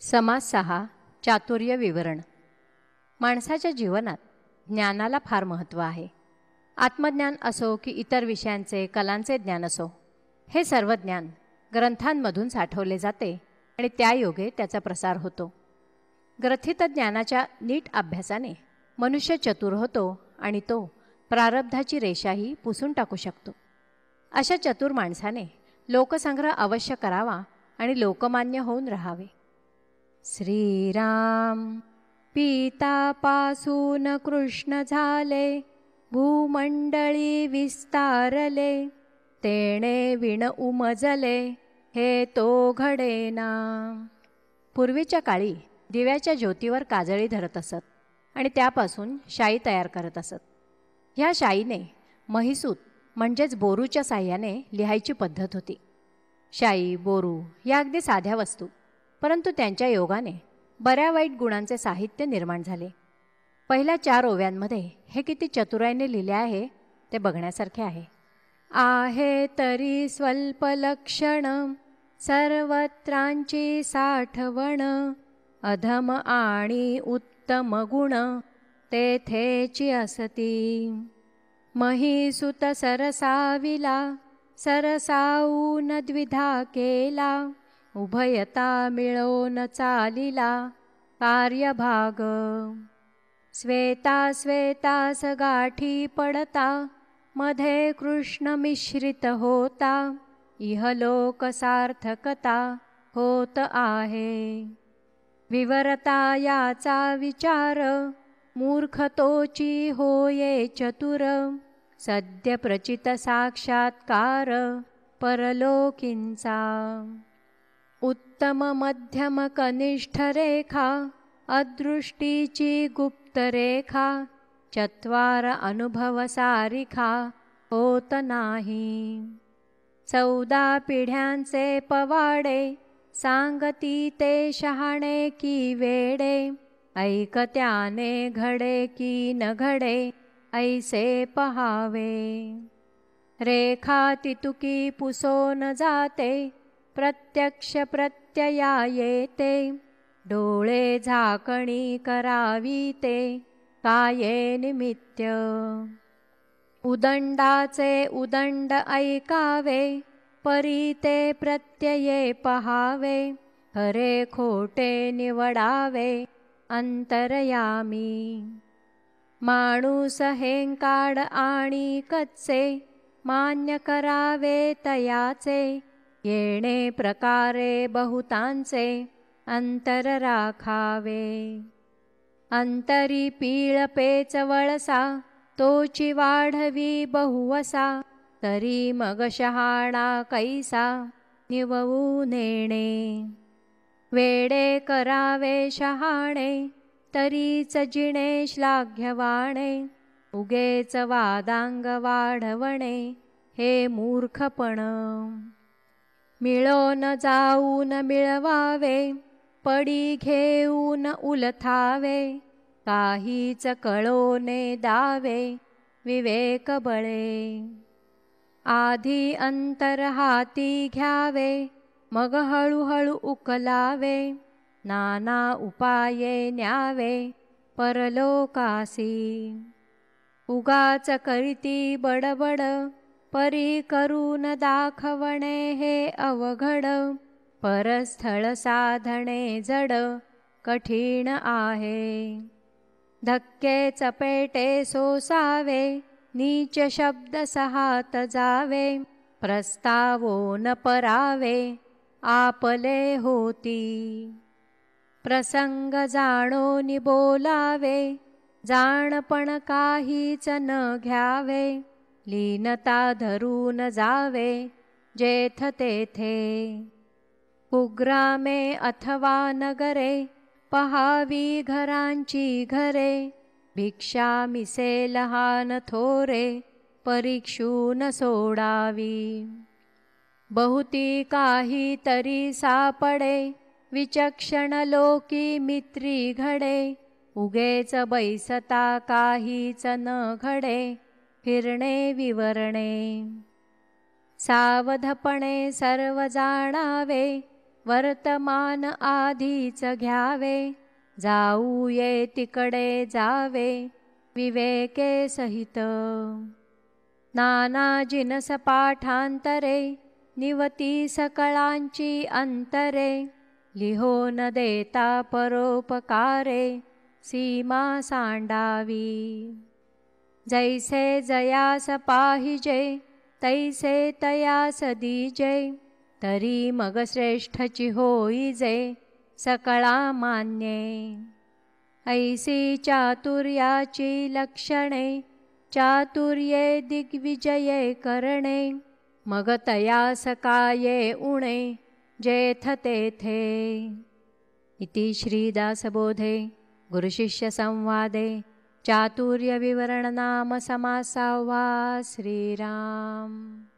समास 6 चातुर्य विवरण. माणसाच्या जीवनात ज्ञानाला फार महत्त्व आहे. आत्मज्ञान असो की इतर विषयांचे कलांचे ज्ञान असो, हे सर्व ज्ञान ग्रंथांमधून साठवले जाते आणि त्यायोगे त्याचा प्रसार होतो. ग्रथित ज्ञानाच्या नीट अभ्यासाने मनुष्य चतुर होतो आणि तो प्रारब्धाची रेषाही पुसून टाकू शकतो. अशा चतुर माणसाने लोकसंग्रह अवश्य करावा आणि लोकमान्य होऊन राहावे. श्रीराम पितापासून कृष्ण झाले, भूमंडळी विस्तारले, तेणे विण उमजले, हे तो घडेना. पूर्वीच्या काळी दिव्याच्या ज्योतीवर काजळी धरत असत आणि त्यापासून शाई तयार करत असत. ह्या शाईने महिसूत म्हणजेच बोरूच्या साह्याने लिहायची पद्धत होती. शाई, बोरू या अगदी साध्या वस्तू, परंतु त्यांच्या योगाने बऱ्या वाईट गुणांचे साहित्य निर्माण झाले. पहिल्या 4 ओव्यांमध्ये हे किती चतुराईने लिहिले आहे ते बघण्यासारखे आहे. आहे तरी स्वल्प लक्षण, सर्वत्रांची साठवण, अधम आणि उत्तम गुण, तेथेची असती. महिसूत सरसाविला, सरसाऊन द्विधा केला, उभयता मिळवून चालिला, कार्यभाग. श्वेता श्वेतास गाठी पडता, मध्ये कृष्ण मिश्रित होता, इहलोक सार्थकता होत आहे. विवरता याचा विचार, मूर्ख तोची होये चतुर, सद्य प्रचित साक्षात्कार परलोकींचा. उत्तम मध्यम कनिष्ठ रेखा, अदृष्टीची गुप्त रेखा, 4 अनुभव सारिखा होत नाही. 14 पिढ्यांचे पवाडे, सांगती ते शहाणे की वेडे, ऐकत्याने घडे की न घडे, ऐसे पहावे. रेखा तितुकी पुसोन जाते, प्रत्यक्ष प्रत्यया येते, डोळे झाकणी करावी ते, काये निमित्य. उदंडाचे उदंड ऐकावे, परी ते प्रत्यये पहावे, खरे खोटे निवडावे अंतरयामी. माणूस हेंकाड आणि कच्चे, मान्य करावे तयाचे, येणे प्रकारे बहुतांचे, अंतर राखावे. अंतरी पीळ पेच वळसा, तोची वाढवी बहुवसा, तरी मग शहाणा कैसा, निववू नेणे. वेडे करावे शहाणे, तरीच जिणे श्लाघ्यवाणे, उगेच वादांग वाढवणे, हे मूर्खपण. मिळोन जाऊन मिळवावे, पडी घेऊन उलथावे, काहीच कळोने दावे, विवेक बळे. आधी अंतर हाती घ्यावे, मग हळूहळू उकलावे, नाना उपाये न्यावे परलोकासी. उगाच करीती बडबड, परी करून दाखवणे हे अवघड, परस्थळ साधणे जड कठीण आहे. धक्के चपेटे सोसावे, नीच शब्द सहात जावे, प्रस्तावो न परावे, आपले होती. प्रसंग जाणोनी बोलावे, जाणपण काहीच न घ्यावे, लीनता धरून जावे जेथ तेथे. कुग्रामे अथवा नगरे, पहावी घरांची घरे, भिक्षा मिसे लहान थोरे, परीक्षून सोडावी. बहुती काही तरी सापडे, विचक्षण लोकी मित्री घडे, उगेच बैसता काहीच न घडे, फिरणे विवरणे. सावधपणे सर्व जाणावे, वर्तमान आधीच घ्यावे, जाऊये तिकडे जावे विवेके सहित। नाना जिनस पाठांतरे, निवती सकळांची अंतरे, लिहो न देता परोपकारे, सीमा सांडावी। जैसे जयास पाहिजे, तैसे तयास दीजे, तरी मग श्रेष्ठची होईजे सकळा मान्ये। ऐसी चातुर्याची लक्षणे, चातुर्ये दिग्विजये करणे, मग तयास काये उणे, जेथ तेथे। इति श्रीदासबोधे गुरुशिष्य संवादे चातुर्य विवरण नाम समासावा। श्रीराम।